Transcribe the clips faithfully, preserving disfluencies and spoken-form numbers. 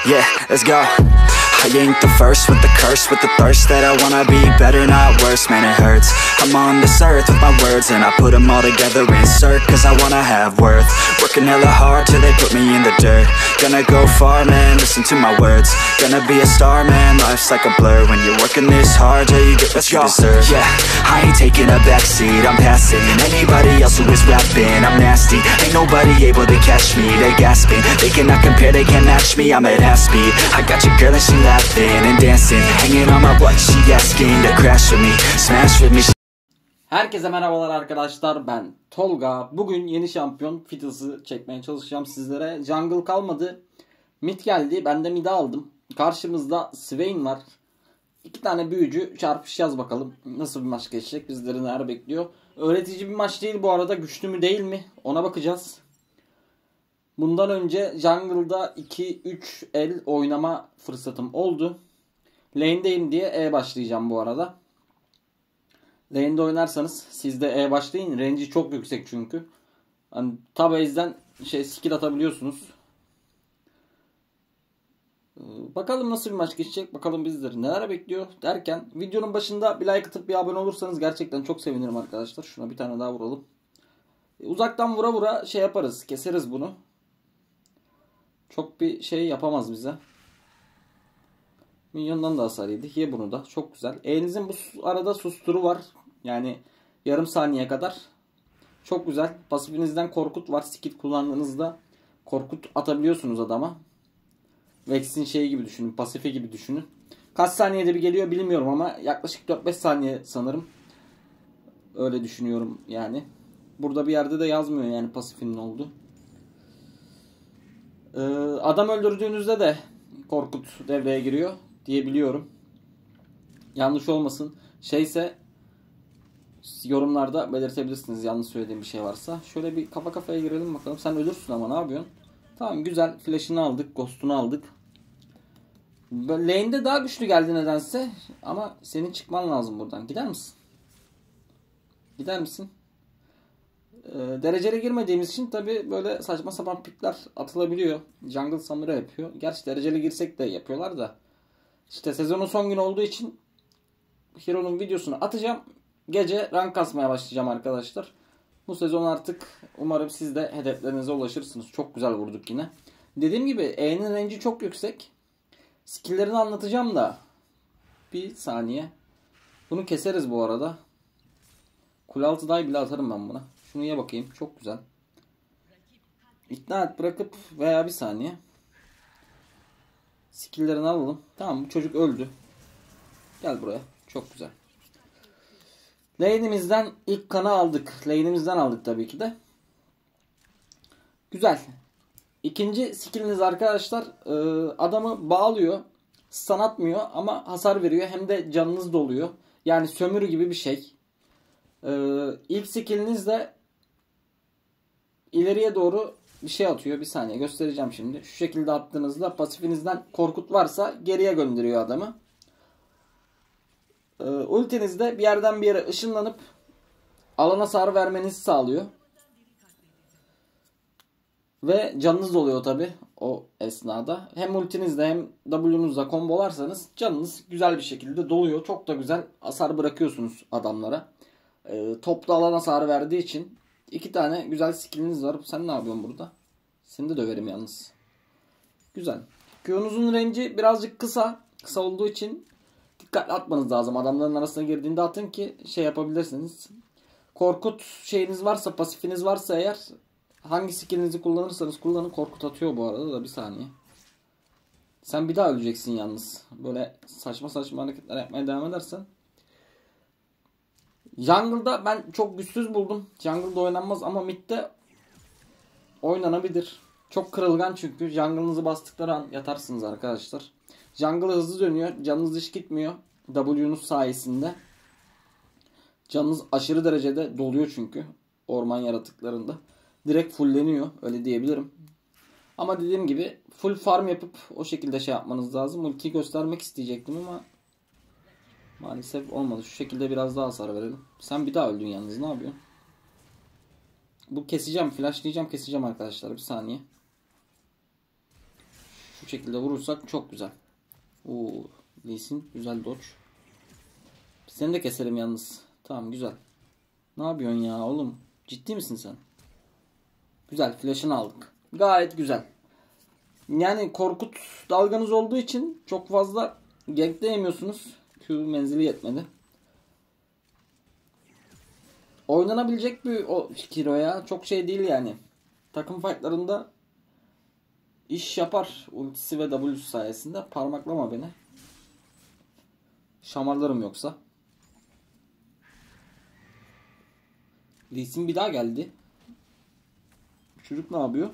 Yeah, let's go. I ain't the first with the curse, with the thirst that I wanna be better, not worse, man it hurts. I'm on this earth with my words and I put them all together, insert, cause I wanna have worth. Working hella hard till they put me in the dirt. Gonna go far, man, listen to my words. Gonna be a star, man, life's like a blur. When you're working this hard, yeah, you get what you deserve. Yeah, I ain't taking a backseat, I'm passing anybody else who is rapping, I'm nasty. Ain't nobody able to catch me, they gasping. They cannot compare, they can't match me, I'm at half speed. I got your girl and she laughing and dancing, hanging on my butt, she asking to crash with me, smash with me. Herkese merhabalar arkadaşlar, ben Tolga. Bugün yeni şampiyon Fiddles'ı çekmeye çalışacağım sizlere. Jungle kalmadı, mid geldi, ben de mid'i aldım. Karşımızda Swain var. İki tane büyücü çarpışacağız, bakalım nasıl bir maç geçecek, bizleri neler bekliyor. Öğretici bir maç değil bu arada, güçlü mü değil mi ona bakacağız. Bundan önce jungle'da iki üç el oynama fırsatım oldu. Lane'deyim diye E başlayacağım bu arada. Lane'de oynarsanız siz de E başlayın. Range'i çok yüksek çünkü. Hani tab base'den şey skill atabiliyorsunuz. Ee, bakalım nasıl bir maç geçecek. Bakalım bizleri neler bekliyor derken videonun başında bir like atıp bir abone olursanız gerçekten çok sevinirim arkadaşlar. Şuna bir tane daha vuralım. Ee, uzaktan vura vura şey yaparız. Keseriz bunu. Çok bir şey yapamaz bize. Minyondan da hasar yedi. Ye bunu da. Çok güzel. E'nizin bu arada susturu var. Yani yarım saniye kadar. Çok güzel. Pasifinizden korkut var. Skill kullandığınızda korkut atabiliyorsunuz adama. Vex'in şeyi gibi düşünün. Pasifi gibi düşünün. Kaç saniyede bir geliyor bilmiyorum ama yaklaşık dört beş saniye sanırım. Öyle düşünüyorum yani. Burada bir yerde de yazmıyor yani pasifinin olduğu. Ee, adam öldürdüğünüzde de korkut devreye giriyor diyebiliyorum. Yanlış olmasın. Şeyse yorumlarda belirtebilirsiniz yanlış söylediğim bir şey varsa. Şöyle bir kafa kafaya girelim bakalım. Sen ölürsün ama ne yapıyorsun? Tamam güzel. Flash'ını aldık. Ghost'unu aldık. Lane'de daha güçlü geldi nedense. Ama senin çıkman lazım buradan. Gider misin? Gider misin? Ee, dereceli girmediğimiz için tabi böyle saçma sapan pikler atılabiliyor. Jungle Samurai yapıyor. Gerçi dereceli girsek de yapıyorlar da. İşte sezonun son günü olduğu için Hero'nun videosunu atacağım. Gece rank kasmaya başlayacağım arkadaşlar. Bu sezon artık umarım siz de hedeflerinize ulaşırsınız. Çok güzel vurduk yine. Dediğim gibi E'nin range'i çok yüksek. Skill'lerini anlatacağım da. Bir saniye. Bunu keseriz bu arada. Kule altı day bile atarım ben buna. Şunu ye bakayım. Çok güzel. İkna et bırakıp veya bir saniye. Skill'lerini alalım. Tamam bu çocuk öldü. Gel buraya. Çok güzel. Lane'imizden ilk kanı aldık. Lane'imizden aldık tabii ki de. Güzel. İkinci skilliniz arkadaşlar adamı bağlıyor. Stun atmıyor ama hasar veriyor. Hem de canınız doluyor. Yani sömürü gibi bir şey. İlk skilliniz de ileriye doğru bir şey atıyor. Bir saniye göstereceğim şimdi. Şu şekilde attığınızda pasifinizden korkut varsa geriye gönderiyor adamı. Ee, ultinizde bir yerden bir yere ışınlanıp alana hasar vermenizi sağlıyor. Ve canınız doluyor tabi o esnada. Hem ultinizde hem W'nuzla kombolarsanız canınız güzel bir şekilde doluyor. Çok da güzel hasar bırakıyorsunuz adamlara. Ee, toplu alan hasarı verdiği için iki tane güzel skilliniz var. Sen ne yapıyorsun burada? Seni de döverim yalnız. Güzel. Q'nuzun range'i birazcık kısa. Kısa olduğu için dikkatli atmanız lazım. Adamların arasına girdiğinde atın ki şey yapabilirsiniz. Korkut şeyiniz varsa, pasifiniz varsa eğer hangi skillinizi kullanırsanız kullanın. Korkut atıyor bu arada da bir saniye. Sen bir daha öleceksin yalnız. Böyle saçma saçma hareketler yapmaya devam edersen. Jungle'da ben çok güçsüz buldum. Jungle'da oynanmaz ama mid'de oynanabilir. Çok kırılgan çünkü. Jungle'ınızı bastıkları an yatarsınız arkadaşlar. Jungle hızlı dönüyor. Canınız hiç gitmiyor. W'nuz sayesinde. Canınız aşırı derecede doluyor çünkü. Orman yaratıklarında. Direkt fullleniyor. Öyle diyebilirim. Ama dediğim gibi full farm yapıp o şekilde şey yapmanız lazım. Ultiyi göstermek isteyecektim ama maalesef olmadı. Şu şekilde biraz daha hasar verelim. Sen bir daha öldün yalnız. Ne yapıyorsun? Bu keseceğim. Flashlayacağım. Keseceğim arkadaşlar. Bir saniye. Şu şekilde vurursak çok güzel. Oo, Lee Sin güzel dodge. Seni de keselim yalnız. Tamam güzel. Ne yapıyorsun ya oğlum? Ciddi misin sen? Güzel, flash'ını aldık. Gayet güzel. Yani Korkut dalganız olduğu için çok fazla gankleyemiyorsunuz. Q menzili yetmedi. Oynanabilecek bir o hero ya. Çok şey değil yani. Takım fightlarında iş yapar. Ultisi ve W'su sayesinde. Parmaklama beni. Şamarlarım yoksa. Lee Sin bir daha geldi. Çocuk ne yapıyor?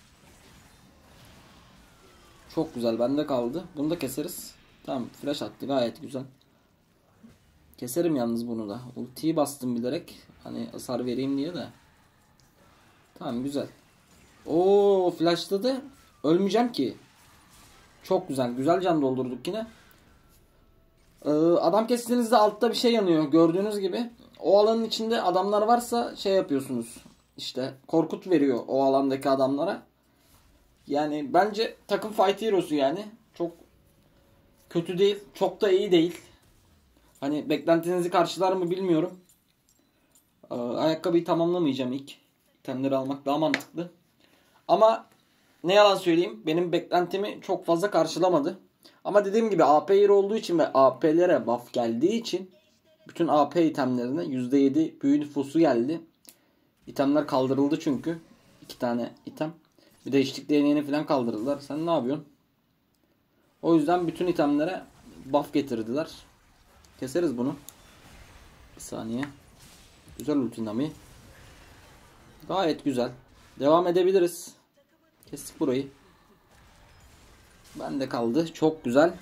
Çok güzel. Bende kaldı. Bunu da keseriz. Tamam. Flash attı. Gayet güzel. Keserim yalnız bunu da. Ultiyi bastım bilerek. Hani hasar vereyim diye de. Tamam güzel. Oo, flashladı. Ölmeyeceğim ki. Çok güzel. Güzel can doldurduk yine. Ee, adam kestiğinizde altta bir şey yanıyor. Gördüğünüz gibi. O alanın içinde adamlar varsa şey yapıyorsunuz. İşte Korkut veriyor o alandaki adamlara. Yani bence takım fight hero'su yani. Çok kötü değil. Çok da iyi değil. Hani beklentinizi karşılar mı bilmiyorum. Ee, ayakkabıyı tamamlamayacağım ilk. İtemleri almak daha mantıklı. Ama ne yalan söyleyeyim, benim beklentimi çok fazla karşılamadı. Ama dediğim gibi A P hero olduğu için ve A P'lere buff geldiği için bütün A P itemlerine yüzde yedi büyü nüfusu geldi. İtemler kaldırıldı çünkü. iki tane item. Bir de içlik değneğini falan kaldırdılar. Sen ne yapıyorsun? O yüzden bütün itemlere buff getirdiler. Keseriz bunu. Bir saniye. Güzel ultinami. Gayet güzel. Devam edebiliriz. Kestik burayı. Bende kaldı. Çok güzel.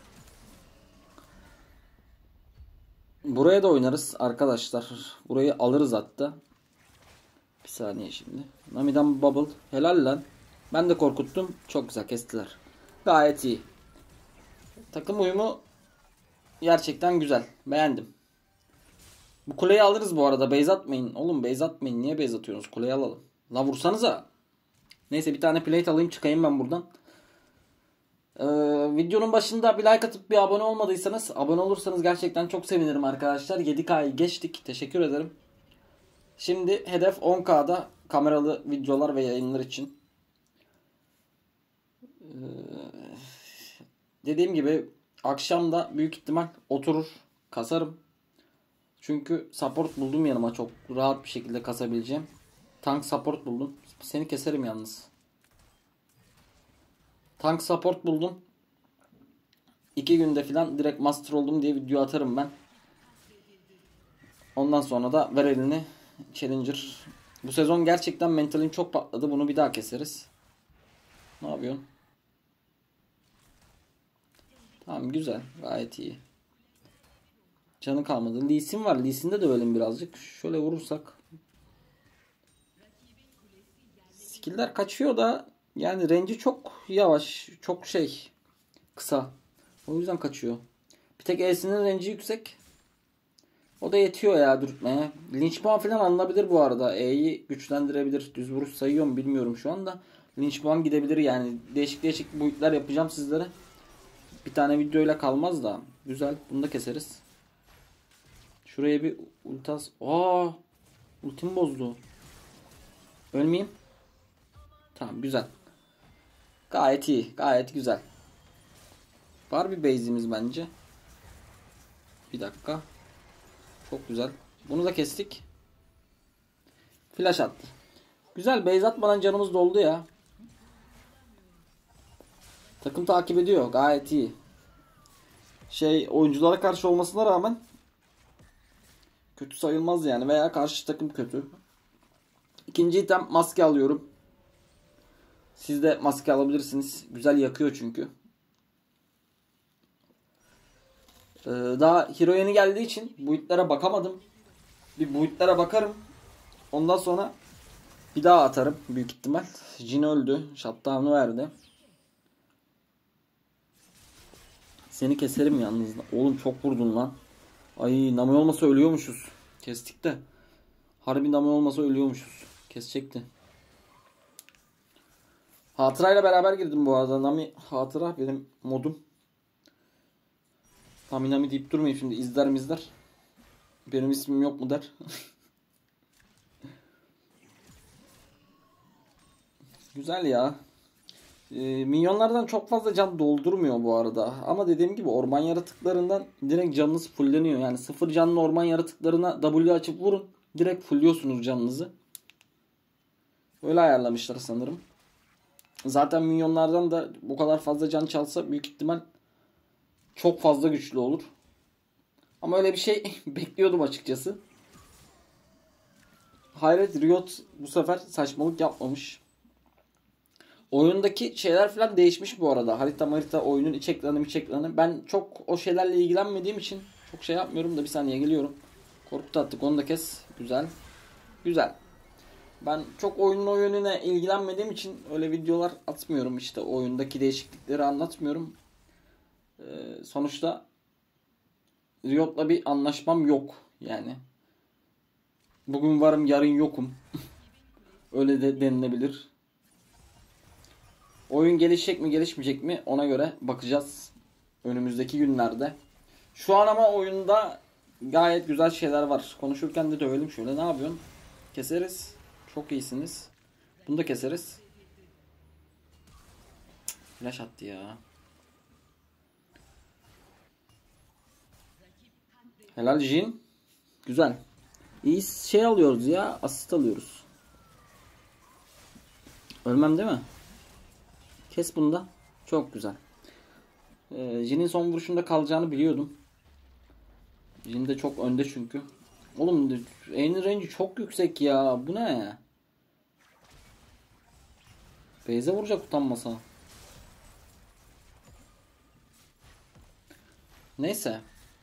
Buraya da oynarız arkadaşlar. Burayı alırız hatta. Bir saniye şimdi. Nami'den bubble. Helal lan. Ben de korkuttum. Çok güzel kestiler. Gayet iyi. Takım uyumu gerçekten güzel. Beğendim. Bu kuleyi alırız bu arada. Base atmayın. Oğlum base atmayın. Niye base atıyorsunuz? Kuleyi alalım. La vursanıza. Neyse bir tane plate alayım çıkayım ben buradan. Ee, videonun başında bir like atıp bir abone olmadıysanız abone olursanız gerçekten çok sevinirim arkadaşlar. yedi K'yı geçtik. Teşekkür ederim. Şimdi hedef on K'da kameralı videolar ve yayınlar için. Ee, dediğim gibi akşam da büyük ihtimal oturur kasarım. Çünkü support buldum yanıma, çok rahat bir şekilde kasabileceğim. Tank support buldum. Seni keserim yalnız. Tank support buldum. iki günde falan direkt master oldum diye video atarım ben. Ondan sonra da ver elini challenger. Bu sezon gerçekten mentalim çok patladı. Bunu bir daha keseriz. Ne yapıyorsun? Tamam güzel. Gayet iyi. Canı kalmadı. Lee Sin var. Lee Sin'de de ölelim birazcık. Şöyle vurursak. Skill'ler kaçıyor da yani range'i çok yavaş. Çok şey. Kısa. O yüzden kaçıyor. Bir tek E'sinin range'i yüksek. O da yetiyor ya dürtmeye. Lynch puan falan alınabilir bu arada. E'yi güçlendirebilir. Düz vuruş sayıyor mu bilmiyorum şu anda. Lynch puan gidebilir yani. Değişik değişik boyutlar yapacağım sizlere. Bir tane videoyla kalmaz da. Güzel. Bunu da keseriz. Şuraya bir ultas. Aa! Ultim bozdu. Ölmeyeyim. Tamam güzel. Gayet iyi. Gayet güzel. Var bir base'imiz bence. Bir dakika. Çok güzel. Bunu da kestik. Flash attı. Güzel, base atmadan canımız doldu ya. Takım takip ediyor. Gayet iyi. Şey, oyunculara karşı olmasına rağmen kötü sayılmaz yani. Veya karşı takım kötü. İkinci item maske alıyorum. Siz de maske alabilirsiniz. Güzel yakıyor çünkü. Ee, daha hero yeni geldiği için build'lere bakamadım. Bir build'lere bakarım. Ondan sonra bir daha atarım büyük ihtimal. Jhin öldü. Shutdown'u verdi. Seni keserim yalnız. Oğlum çok vurdun lan. Ay, Nami olmasa ölüyormuşuz. Kestik de. Harbi Nami olmasa ölüyormuşuz. Kesecekti. Hatırayla beraber girdim bu arada. Nami hatıra benim modum. Nami Nami deyip durmayayım şimdi. İzler mi izler. Benim ismim yok mu der. Güzel ya. E, minyonlardan çok fazla can doldurmuyor bu arada. Ama dediğim gibi orman yaratıklarından direkt canınız fulleniyor. Yani sıfır canlı orman yaratıklarına W açıp vurun. Direkt fulluyorsunuz canınızı. Öyle ayarlamışlar sanırım. Zaten minyonlardan da bu kadar fazla can çalsa büyük ihtimal çok fazla güçlü olur. Ama öyle bir şey bekliyordum açıkçası. Hayret, Riot bu sefer saçmalık yapmamış. Oyundaki şeyler falan değişmiş bu arada. Harita harita oyunun iç ekranı iç ekranı. Ben çok o şeylerle ilgilenmediğim için çok şey yapmıyorum da bir saniye geliyorum. Korkut attık, onu da kes. Güzel. Güzel. Ben çok oyunun o yönüne ilgilenmediğim için öyle videolar atmıyorum, işte oyundaki değişiklikleri anlatmıyorum. Ee, sonuçta Riot'la bir anlaşmam yok yani. Bugün varım yarın yokum. Öyle de denilebilir. Oyun gelişecek mi gelişmeyecek mi ona göre bakacağız önümüzdeki günlerde. Şu an ama oyunda gayet güzel şeyler var. Konuşurken de dövelim şöyle, ne yapıyorsun? Keseriz. Çok iyisiniz. Bunu da keseriz. Flash attı ya. Helal Jin. Güzel. İyi şey alıyoruz ya. Asist alıyoruz. Ölmem değil mi? Kes bunu da. Çok güzel. Ee, Jin'in son vuruşunda kalacağını biliyordum. Jin de çok önde çünkü. Oğlum aim range çok yüksek ya. Bu ne? Beyze vuracak utanmasa. Neyse.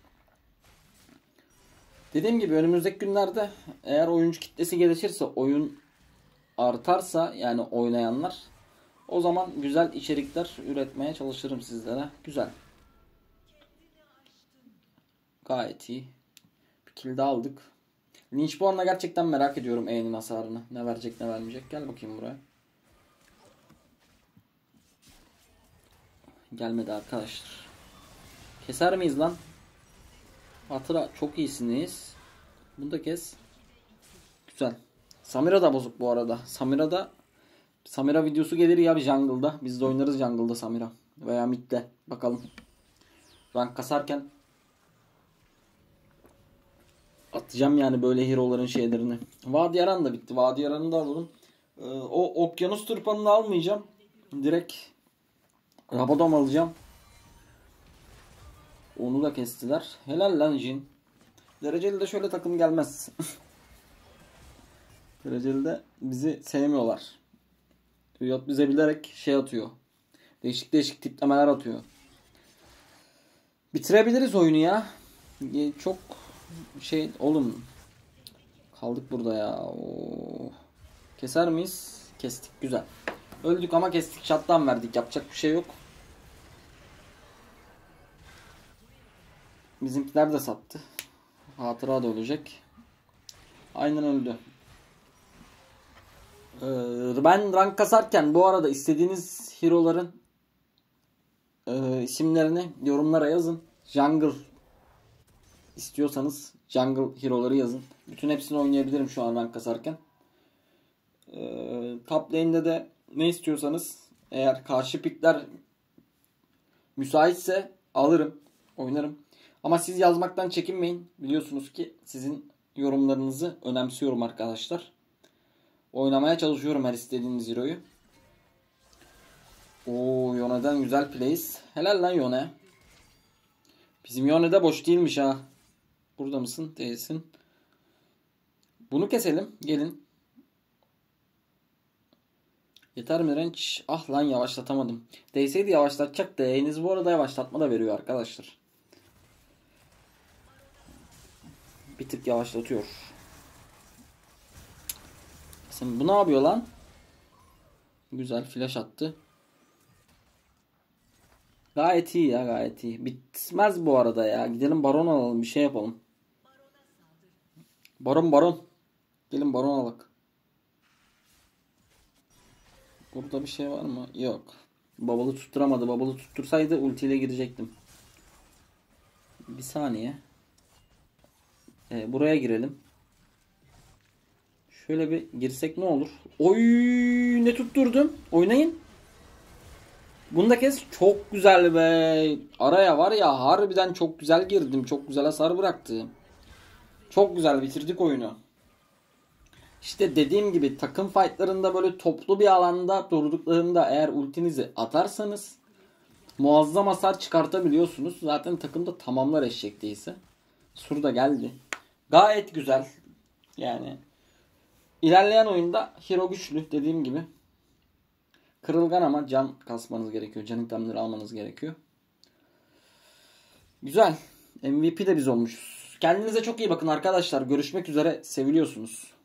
Dediğim gibi önümüzdeki günlerde eğer oyuncu kitlesi gelişirse, oyun artarsa yani oynayanlar, o zaman güzel içerikler üretmeye çalışırım sizlere. Güzel. Gayet iyi. Bir kill daha aldık. Lynch bu anda gerçekten merak ediyorum E'nin hasarını. Ne verecek ne vermeyecek. Gel bakayım buraya. Gelmedi arkadaşlar. Keser miyiz lan? Hatıra çok iyisiniz. Bunu da kes. Güzel. Samira da bozuk bu arada. Samira da Samira videosu gelir ya bir jungle'da. Biz de oynarız jungle'da Samira. Veya mid'de. Bakalım. Rank kasarken atacağım yani böyle hero'ların şeylerini. Vadiyaran da bitti. Vadiyaran'ı da alalım. Ee, o okyanus tırpanını almayacağım. Direkt Rabadon alacağım. Onu da kestiler. Helal lan Jin. Dereceli de şöyle takım gelmez. Dereceli de bizi sevmiyorlar. Riot bize bilerek şey atıyor. Değişik değişik tiplemeler atıyor. Bitirebiliriz oyunu ya. Çok şey oğlum. Kaldık burada ya. Oo. Keser miyiz? Kestik. Güzel. Öldük ama kestik. Shutdown verdik. Yapacak bir şey yok. Bizimkiler de sattı. Hatıra da ölecek. Aynen öldü. Ee, ben rank kasarken bu arada istediğiniz hero'ların e, isimlerini yorumlara yazın. Jungle istiyorsanız jungle hero'ları yazın. Bütün hepsini oynayabilirim şu an rank kasarken. Ee, top lane'de de ne istiyorsanız, eğer karşı pikler müsaitse alırım, oynarım. Ama siz yazmaktan çekinmeyin. Biliyorsunuz ki sizin yorumlarınızı önemsiyorum arkadaşlar. Oynamaya çalışıyorum her istediğiniz hero'yu. Oo, Yone'den güzel plays. Helal lan Yone. Bizim Yone de boş değilmiş ha. Burada mısın? Değilsin. Bunu keselim. Gelin. Yeter mi range? Ah lan yavaşlatamadım. Değseydi yavaşlatacak da. E'niz bu arada yavaşlatma da veriyor arkadaşlar. Bir tık yavaşlatıyor. Sen bu ne yapıyor lan? Güzel flash attı. Gayet iyi ya, gayet iyi. Bitmez bu arada ya. Gidelim baron alalım, bir şey yapalım. Baron baron. Gelin baron alalım. Burada bir şey var mı? Yok. Bubble'ı tutturamadı. Bubble'ı tuttursaydı ultiyle girecektim. Bir saniye. Ee, buraya girelim. Şöyle bir girsek ne olur? Oy, ne tutturdum? Oynayın. Bunu da kes. Çok güzel be. Araya var ya, harbiden çok güzel girdim. Çok güzel hasar bıraktı. Çok güzel bitirdik oyunu. İşte dediğim gibi takım fightlarında böyle toplu bir alanda durduklarında eğer ultinizi atarsanız muazzam hasar çıkartabiliyorsunuz. Zaten takımda tamamlar eşek değilse. Sur da geldi. Gayet güzel. Yani ilerleyen oyunda hero güçlü dediğim gibi. Kırılgan ama can kasmanız gerekiyor. Can itemleri almanız gerekiyor. Güzel. M V P de biz olmuşuz. Kendinize çok iyi bakın arkadaşlar. Görüşmek üzere. Seviliyorsunuz.